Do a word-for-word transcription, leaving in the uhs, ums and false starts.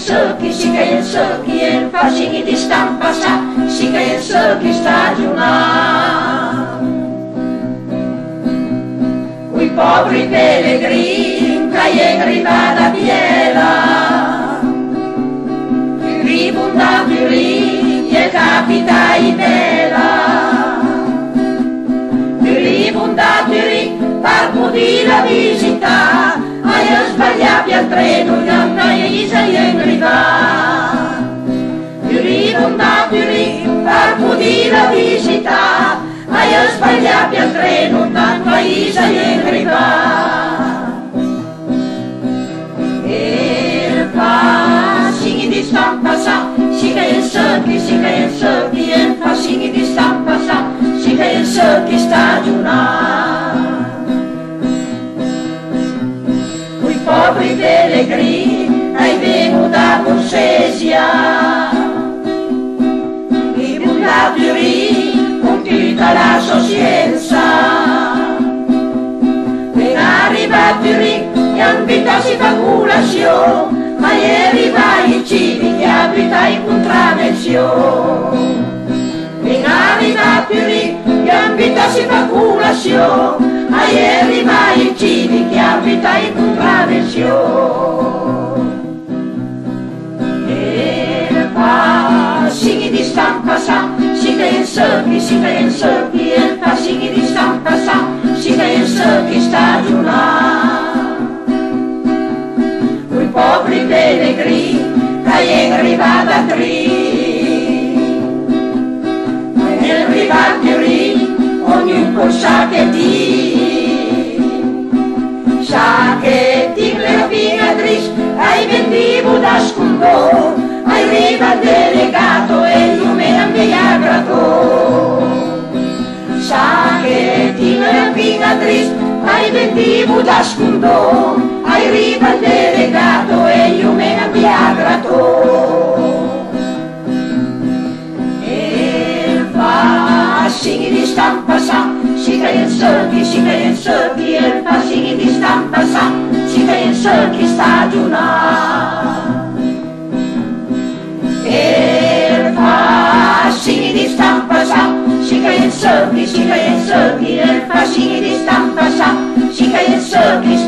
succhi, si che in succhi e in fascini di stampa sa, si che in succhi stagionali. Quei poveri pellegrini che in riva da piela, ribondati lì e capita in vela, ribondati lì per poter la visita, hai sbagliato al treno, non hai in riva, ribondati lì per poter la visita, hai sbagliato al treno, non hai in riva. E fascini di stampa sa, si che in succhi, si che in succhi, e fascini di stampa sa, si che in succhi stagionali. Quei poveri pellegrini ai venuti da Corsesia, i buttati lì con tutta la scienza, ben arrivati lì e invitati fa colazione, ma ieri vai i cibi che abita in contravenzione. Ben arrivati lì e invitati fa colazione, ma ieri vai i cibi che abita in contravenzione. E fascini di stampa sa, si che in succhi, si che in succhi, e fascini di stampa sa, si che in succhi stagionali. Quei poveri pellegrini che in riva da tri, nel rivarti lì ognuno col sacchettino, sacchettino le pinatrici, hai vendivo da scundò, hai riva il delegato e io me ne mi aggrato. Sacchettino le pinatrici, hai vendivo da scundò, hai riva il delegato e io me ne mi aggrato. E fascini di stampa sa, si che in succhi, si che in succhi, e fascini di stampa sa, si che in succhi stagionali. E fascini di stampa sa, si che in succhi, si che in succhi, e fascini di stampa sa, si che in succhi